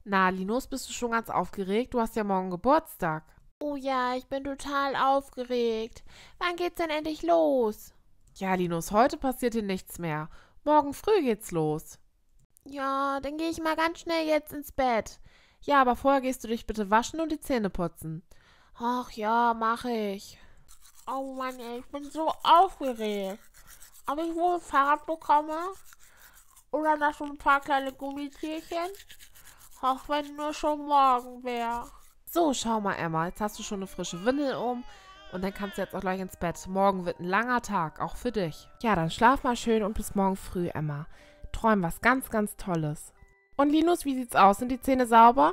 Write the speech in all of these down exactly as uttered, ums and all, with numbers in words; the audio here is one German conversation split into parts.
Na, Linus, bist du schon ganz aufgeregt? Du hast ja morgen Geburtstag. Oh ja, ich bin total aufgeregt. Wann geht's denn endlich los? Ja, Linus, heute passiert dir nichts mehr. Morgen früh geht's los. Ja, dann gehe ich mal ganz schnell jetzt ins Bett. Ja, aber vorher gehst du dich bitte waschen und die Zähne putzen. Ach ja, mache ich. Oh Mann, ey, ich bin so aufgeregt. Ob ich wohl ein Fahrrad bekomme? Oder noch so ein paar kleine Gummitierchen? Ach, wenn nur schon morgen wäre. So, schau mal, Emma, jetzt hast du schon eine frische Windel um und dann kannst du jetzt auch gleich ins Bett. Morgen wird ein langer Tag, auch für dich. Ja, dann schlaf mal schön und bis morgen früh, Emma. Träum was ganz, ganz Tolles. Und Linus, wie sieht's aus? Sind die Zähne sauber?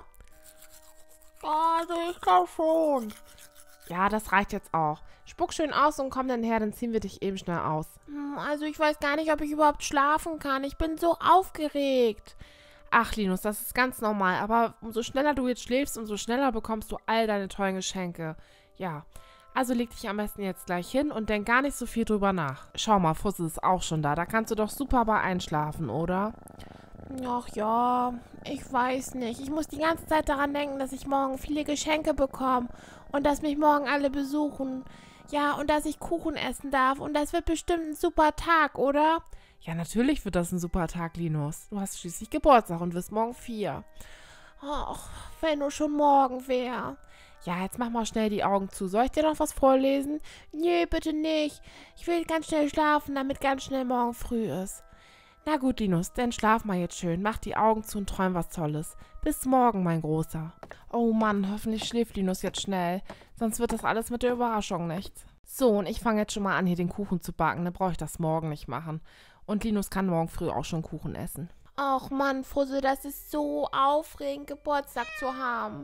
Ja, also ich glaube schon. Ja, das reicht jetzt auch. Spuck schön aus und komm dann her, dann ziehen wir dich eben schnell aus. Hm, Also ich weiß gar nicht, ob ich überhaupt schlafen kann. Ich bin so aufgeregt. Ach, Linus, das ist ganz normal, aber umso schneller du jetzt schläfst, umso schneller bekommst du all deine tollen Geschenke. Ja, also leg dich am besten jetzt gleich hin und denk gar nicht so viel drüber nach. Schau mal, Fussel ist auch schon da, da kannst du doch super bei einschlafen, oder? Ach ja, ich weiß nicht. Ich muss die ganze Zeit daran denken, dass ich morgen viele Geschenke bekomme und dass mich morgen alle besuchen. Ja, und dass ich Kuchen essen darf. Und das wird bestimmt ein super Tag, oder? Ja, natürlich wird das ein super Tag, Linus. Du hast schließlich Geburtstag und wirst morgen vier. Ach, wenn nur schon morgen wäre. Ja, jetzt mach mal schnell die Augen zu. Soll ich dir noch was vorlesen? Nee, bitte nicht. Ich will ganz schnell schlafen, damit ganz schnell morgen früh ist. Na gut, Linus, dann schlaf mal jetzt schön. Mach die Augen zu und träum was Tolles. Bis morgen, mein Großer. Oh Mann, hoffentlich schläft Linus jetzt schnell. Sonst wird das alles mit der Überraschung nichts. So, und ich fange jetzt schon mal an, hier den Kuchen zu backen. Dann brauche ich das morgen nicht machen. Und Linus kann morgen früh auch schon Kuchen essen. Ach Mann, Fussel, das ist so aufregend, Geburtstag zu haben.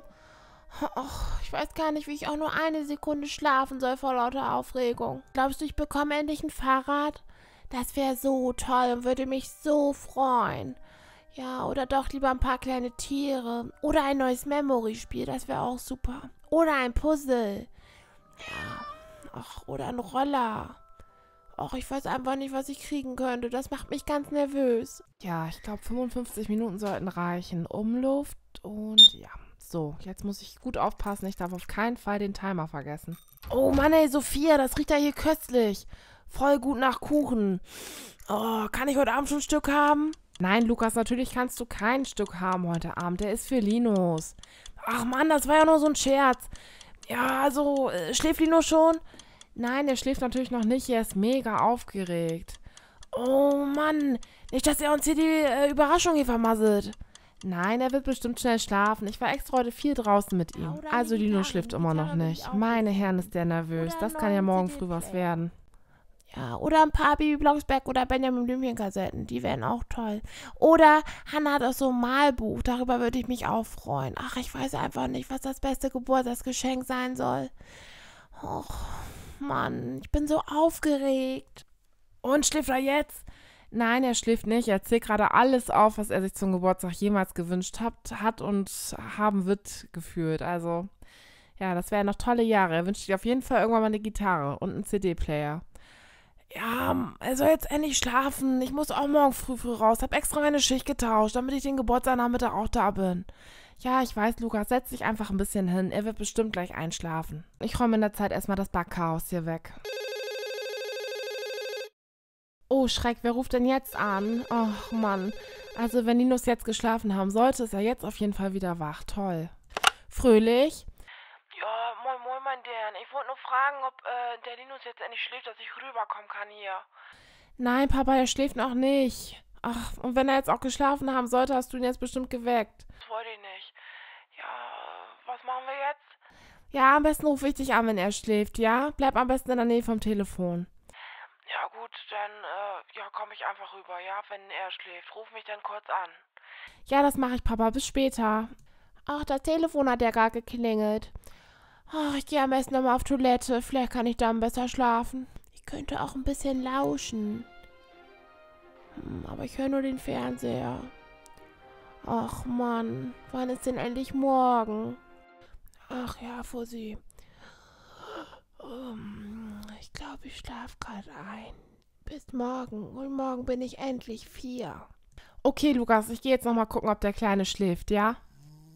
Ach, ich weiß gar nicht, wie ich auch nur eine Sekunde schlafen soll vor lauter Aufregung. Glaubst du, ich bekomme endlich ein Fahrrad? Das wäre so toll und würde mich so freuen. Ja, oder doch lieber ein paar kleine Tiere. Oder ein neues Memory-Spiel, das wäre auch super. Oder ein Puzzle. Ja, ach, oder ein Roller. Ach, ich weiß einfach nicht, was ich kriegen könnte. Das macht mich ganz nervös. Ja, ich glaube, fünfundfünfzig Minuten sollten reichen. Umluft und ja. So, jetzt muss ich gut aufpassen. Ich darf auf keinen Fall den Timer vergessen. Oh Mann, ey, Sophia, das riecht ja hier köstlich. Voll gut nach Kuchen. Oh, kann ich heute Abend schon ein Stück haben? Nein, Lukas, natürlich kannst du kein Stück haben heute Abend. Der ist für Linus. Ach Mann, das war ja nur so ein Scherz. Ja, also, äh, schläft Linus schon? Nein, er schläft natürlich noch nicht. Er ist mega aufgeregt. Oh Mann, nicht, dass er uns hier die äh, Überraschung hier vermasselt. Nein, er wird bestimmt schnell schlafen. Ich war extra heute viel draußen mit ihm. Oder Also die Linus Gitarre. schläft Die immer noch Gitarre will ich nicht. auch Meine wissen. Herren, ist der nervös. Oder Das einen kann ja neuen morgen C früh was D-Player. werden. Ja, oder ein paar Bibi Blocksberg oder Benjamin Blümchen-Kassetten. Die wären auch toll. Oder Hannah hat auch so ein Malbuch. Darüber würde ich mich auch freuen. Ach, ich weiß einfach nicht, was das beste Geburtstagsgeschenk sein soll. Och, Mann, ich bin so aufgeregt. Und schläft er jetzt? Nein, er schläft nicht. Er zählt gerade alles auf, was er sich zum Geburtstag jemals gewünscht hat, hat und haben wird gefühlt. Also, ja, das wären noch tolle Jahre. Er wünscht sich auf jeden Fall irgendwann mal eine Gitarre und einen C D-Player. Ja, er soll jetzt endlich schlafen. Ich muss auch morgen früh früh raus. Hab extra meine Schicht getauscht, damit ich den Geburtstagnachmittag auch da bin. Ja, ich weiß, Lukas, setz dich einfach ein bisschen hin. Er wird bestimmt gleich einschlafen. Ich räume in der Zeit erstmal das Backchaos hier weg. Oh, Schreck, wer ruft denn jetzt an? Och, Mann. Also, wenn Linus jetzt geschlafen haben sollte, ist er jetzt auf jeden Fall wieder wach. Toll. Fröhlich? Ja, moin moin mein Dern. Ich wollte nur fragen, ob äh, der Linus jetzt endlich schläft, dass ich rüberkommen kann hier. Nein, Papa, er schläft noch nicht. Ach, und wenn er jetzt auch geschlafen haben sollte, hast du ihn jetzt bestimmt geweckt. Das wollte ich nicht. Ja, was machen wir jetzt? Ja, am besten rufe ich dich an, wenn er schläft, ja? Bleib am besten in der Nähe vom Telefon. Ja gut, dann äh, ja, komme ich einfach rüber, ja, wenn er schläft. Ruf mich dann kurz an. Ja, das mache ich, Papa. Bis später. Ach, das Telefon hat ja gar geklingelt. Ach, ich gehe am besten nochmal auf Toilette. Vielleicht kann ich dann besser schlafen. Ich könnte auch ein bisschen lauschen. Hm, aber ich höre nur den Fernseher. Ach Mann, wann ist denn endlich morgen? Ach ja, Fussi. Um, ich glaube, ich schlafe gerade ein. Bis morgen. Und morgen bin ich endlich vier. Okay, Lukas, ich gehe jetzt nochmal gucken, ob der Kleine schläft, ja?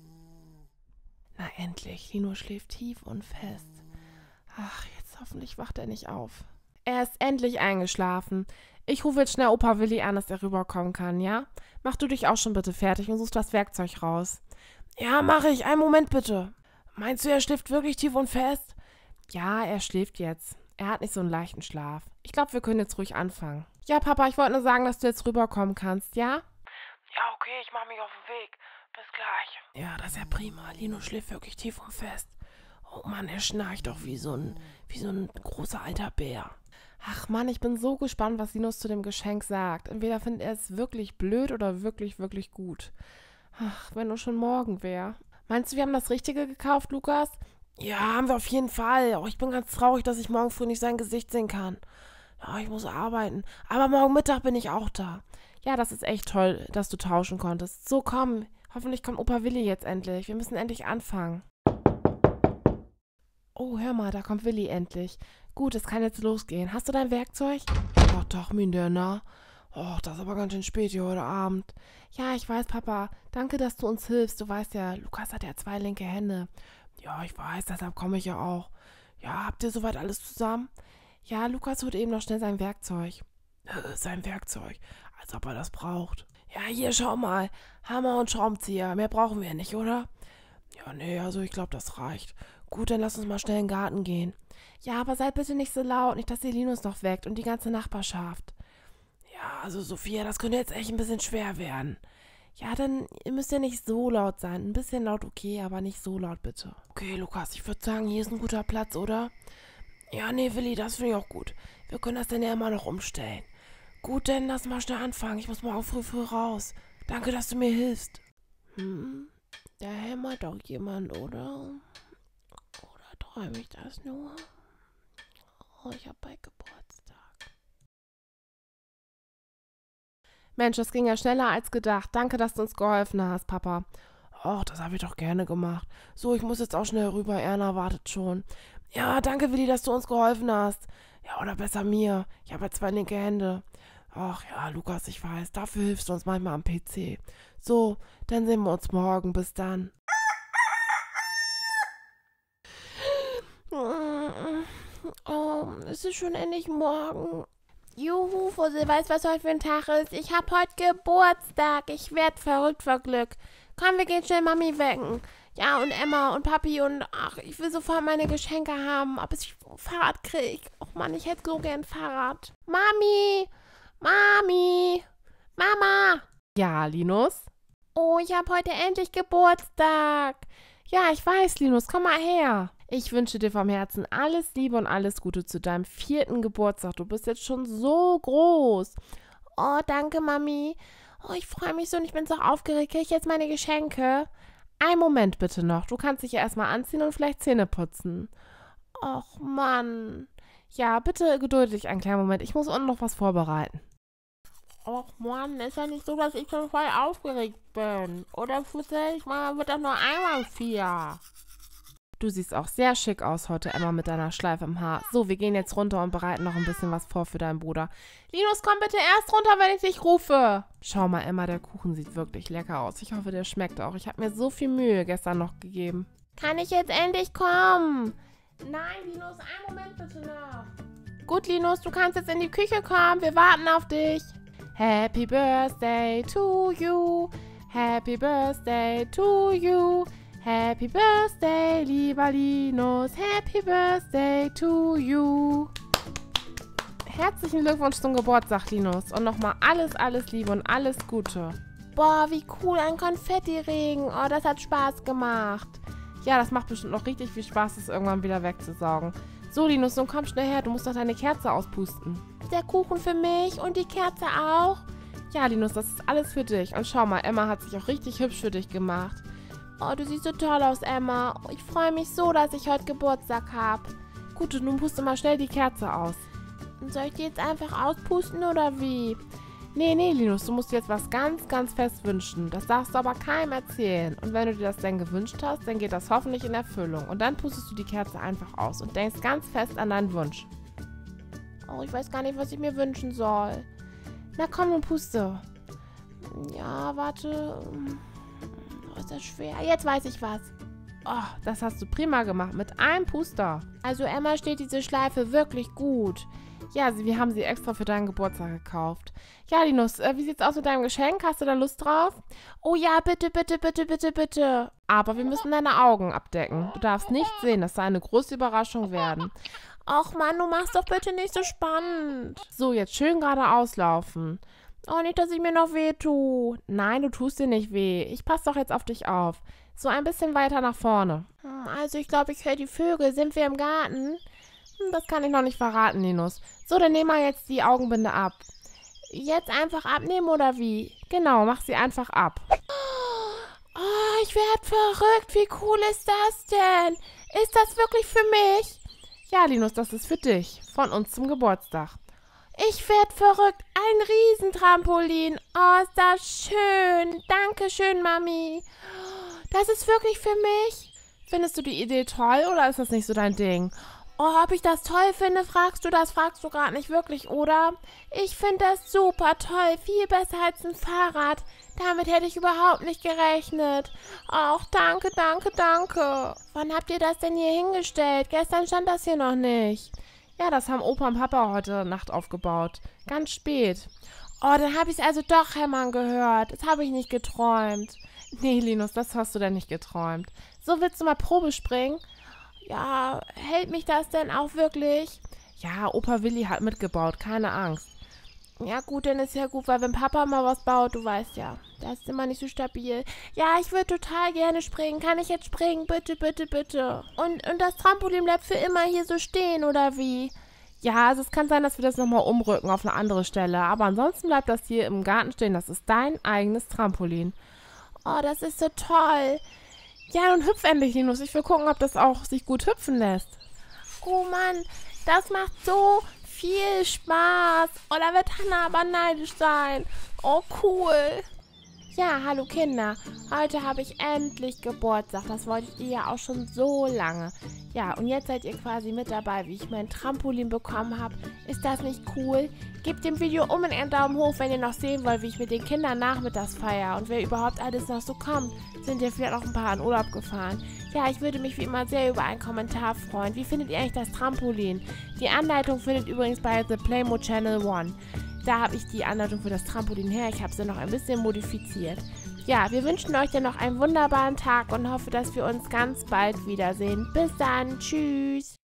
Na endlich, Linus schläft tief und fest. Ach, jetzt hoffentlich wacht er nicht auf. Er ist endlich eingeschlafen. Ich rufe jetzt schnell Opa Willi an, dass er rüberkommen kann, ja? Mach du dich auch schon bitte fertig und such das Werkzeug raus. Ja, mache ich. Einen Moment bitte. Meinst du, er schläft wirklich tief und fest? Ja, er schläft jetzt. Er hat nicht so einen leichten Schlaf. Ich glaube, wir können jetzt ruhig anfangen. Ja, Papa, ich wollte nur sagen, dass du jetzt rüberkommen kannst, ja? Ja, okay, ich mache mich auf den Weg. Bis gleich. Ja, das ist ja prima. Linus schläft wirklich tief und fest. Oh Mann, er schnarcht doch wie so ein, wie so ein großer alter Bär. Ach Mann, ich bin so gespannt, was Linus zu dem Geschenk sagt. Entweder findet er es wirklich blöd oder wirklich, wirklich gut. Ach, wenn nur schon morgen wäre. Meinst du, wir haben das Richtige gekauft, Lukas? Ja, haben wir auf jeden Fall. Oh, ich bin ganz traurig, dass ich morgen früh nicht sein Gesicht sehen kann. Ja, ich muss arbeiten. Aber morgen Mittag bin ich auch da. Ja, das ist echt toll, dass du tauschen konntest. So, komm. Hoffentlich kommt Opa Willi jetzt endlich. Wir müssen endlich anfangen. Oh, hör mal, da kommt Willi endlich. Gut, es kann jetzt losgehen. Hast du dein Werkzeug? Ach doch, Mindena. Oh, das ist aber ganz schön spät hier heute Abend. Ja, ich weiß, Papa. Danke, dass du uns hilfst. Du weißt ja, Lukas hat ja zwei linke Hände. Ja, ich weiß, deshalb komme ich ja auch. Ja, habt ihr soweit alles zusammen? Ja, Lukas holt eben noch schnell sein Werkzeug. Äh, sein Werkzeug. Als ob er das braucht. Ja, hier, schau mal. Hammer und Schraubenzieher. Mehr brauchen wir nicht, oder? Ja, nee, also ich glaube, das reicht. Gut, dann lass uns mal schnell in den Garten gehen. Ja, aber seid bitte nicht so laut, nicht, dass ihr Linus noch weckt und die ganze Nachbarschaft. Ja, also Sophia, das könnte jetzt echt ein bisschen schwer werden. Ja, dann müsst ihr nicht so laut sein. Ein bisschen laut okay, aber nicht so laut bitte. Okay, Lukas, ich würde sagen, hier ist ein guter Platz, oder? Ja, nee, Willi, das finde ich auch gut. Wir können das dann ja immer noch umstellen. Gut, dann lass mal schnell anfangen. Ich muss morgen früh früh raus. Danke, dass du mir hilfst. Hm, da hämmert doch jemand, oder? Oder träume ich das nur? Oh, ich hab bald Geburtstag. Mensch, das ging ja schneller als gedacht. Danke, dass du uns geholfen hast, Papa. Och, das habe ich doch gerne gemacht. So, ich muss jetzt auch schnell rüber. Erna wartet schon. Ja, danke, Willi, dass du uns geholfen hast. Ja, oder besser mir. Ich habe ja zwei linke Hände. Ach ja, Lukas, ich weiß. Dafür hilfst du uns manchmal am P C. So, dann sehen wir uns morgen. Bis dann. Oh, es ist schon endlich morgen. Juhu, Fussel, weißt du, was heute für ein Tag ist? Ich hab heute Geburtstag. Ich werd verrückt vor Glück. Komm, wir gehen schnell Mami wecken. Ja, und Emma und Papi und ach, ich will sofort meine Geschenke haben, ob ich ein Fahrrad krieg. Och Mann, ich hätte so gern ein Fahrrad. Mami! Mami! Mama! Ja, Linus? Oh, ich hab heute endlich Geburtstag. Ja, ich weiß, Linus, komm mal her. Ich wünsche dir vom Herzen alles Liebe und alles Gute zu deinem vierten Geburtstag. Du bist jetzt schon so groß. Oh, danke, Mami. Oh, ich freue mich so und ich bin so aufgeregt. Krieg ich jetzt meine Geschenke? Einen Moment bitte noch. Du kannst dich ja erstmal anziehen und vielleicht Zähne putzen. Och, Mann. Ja, bitte gedulde dich einen kleinen Moment. Ich muss unten noch was vorbereiten. Och, Mann, ist ja nicht so, dass ich schon voll aufgeregt bin. Oder, Fussel? Ich meine, wird doch nur einmal vier. Du siehst auch sehr schick aus heute, Emma, mit deiner Schleife im Haar. So, wir gehen jetzt runter und bereiten noch ein bisschen was vor für deinen Bruder. Linus, komm bitte erst runter, wenn ich dich rufe. Schau mal, Emma, der Kuchen sieht wirklich lecker aus. Ich hoffe, der schmeckt auch. Ich habe mir so viel Mühe gestern noch gegeben. Kann ich jetzt endlich kommen? Nein, Linus, einen Moment bitte noch. Gut, Linus, du kannst jetzt in die Küche kommen. Wir warten auf dich. Happy Birthday to you. Happy Birthday to you. Happy Birthday, lieber Linus. Happy Birthday to you. Herzlichen Glückwunsch zum Geburtstag, Linus. Und nochmal alles, alles Liebe und alles Gute. Boah, wie cool, ein Konfettiregen. Oh, das hat Spaß gemacht. Ja, das macht bestimmt noch richtig viel Spaß, das irgendwann wieder wegzusaugen. So, Linus, nun komm schnell her. Du musst doch deine Kerze auspusten. Der Kuchen für mich und die Kerze auch? Ja, Linus, das ist alles für dich. Und schau mal, Emma hat sich auch richtig hübsch für dich gemacht. Oh, du siehst so toll aus, Emma. Ich freue mich so, dass ich heute Geburtstag habe. Gut, und nun puste mal schnell die Kerze aus. Soll ich die jetzt einfach auspusten oder wie? Nee, nee, Linus, du musst dir jetzt was ganz, ganz fest wünschen. Das darfst du aber keinem erzählen. Und wenn du dir das dann gewünscht hast, dann geht das hoffentlich in Erfüllung. Und dann pustest du die Kerze einfach aus und denkst ganz fest an deinen Wunsch. Oh, ich weiß gar nicht, was ich mir wünschen soll. Na komm, nun puste. Ja, warte... Oh, ist das schwer. Jetzt weiß ich was. Oh, das hast du prima gemacht. Mit einem Puster. Also Emma, steht diese Schleife wirklich gut. Ja, sie, wir haben sie extra für deinen Geburtstag gekauft. Ja, Linus, äh, wie sieht's aus mit deinem Geschenk? Hast du da Lust drauf? Oh ja, bitte, bitte, bitte, bitte, bitte. Aber wir müssen deine Augen abdecken. Du darfst nicht sehen. Das soll eine große Überraschung werden. Ach Mann, du machst doch bitte nicht so spannend. So, jetzt schön geradeaus laufen. Oh, nicht, dass ich mir noch weh tue. Nein, du tust dir nicht weh. Ich passe doch jetzt auf dich auf. So ein bisschen weiter nach vorne. Hm, also ich glaube, ich höre die Vögel. Sind wir im Garten? Hm, das kann ich noch nicht verraten, Linus. So, dann nehmen wir jetzt die Augenbinde ab. Jetzt einfach abnehmen oder wie? Genau, mach sie einfach ab. Oh, ich werde verrückt. Wie cool ist das denn? Ist das wirklich für mich? Ja, Linus, das ist für dich. Von uns zum Geburtstag. Ich werde verrückt. Ein Riesentrampolin. Oh, ist das schön. Dankeschön, Mami. Das ist wirklich für mich. Findest du die Idee toll oder ist das nicht so dein Ding? Oh, ob ich das toll finde, fragst du, das fragst du gerade nicht wirklich, oder? Ich finde das super toll. Viel besser als ein Fahrrad. Damit hätte ich überhaupt nicht gerechnet. Ach, danke, danke, danke. Wann habt ihr das denn hier hingestellt? Gestern stand das hier noch nicht. Ja, das haben Opa und Papa heute Nacht aufgebaut. Ganz spät. Oh, dann habe ich es also doch hämmern gehört. Das habe ich nicht geträumt. Nee, Linus, das hast du denn nicht geträumt. So, willst du mal Probe springen? Ja, hält mich das denn auch wirklich? Ja, Opa Willi hat mitgebaut, keine Angst. Ja gut, dann ist ja gut, weil wenn Papa mal was baut, du weißt ja, das ist immer nicht so stabil. Ja, ich würde total gerne springen. Kann ich jetzt springen? Bitte, bitte, bitte. Und, und das Trampolin bleibt für immer hier so stehen, oder wie? Ja, also es kann sein, dass wir das nochmal umrücken auf eine andere Stelle. Aber ansonsten bleibt das hier im Garten stehen. Das ist dein eigenes Trampolin. Oh, das ist so toll. Ja, nun hüpf endlich, Linus. Ich will gucken, ob das auch sich gut hüpfen lässt. Oh Mann, das macht so viel Spaß. Oh, da wird Hannah aber neidisch sein. Oh, cool. Ja, hallo Kinder. Heute habe ich endlich Geburtstag. Das wolltet ihr ja auch schon so lange. Ja, und jetzt seid ihr quasi mit dabei, wie ich mein Trampolin bekommen habe. Ist das nicht cool? Gebt dem Video unbedingt einen Daumen hoch, wenn ihr noch sehen wollt, wie ich mit den Kindern nachmittags feiere. Und wer überhaupt alles noch so kommt, sind ja vielleicht auch ein paar in Urlaub gefahren. Ja, ich würde mich wie immer sehr über einen Kommentar freuen. Wie findet ihr eigentlich das Trampolin? Die Anleitung findet übrigens bei The Playmo Channel One. Da habe ich die Anleitung für das Trampolin her. Ich habe sie noch ein bisschen modifiziert. Ja, wir wünschen euch dann noch einen wunderbaren Tag und hoffe, dass wir uns ganz bald wiedersehen. Bis dann. Tschüss.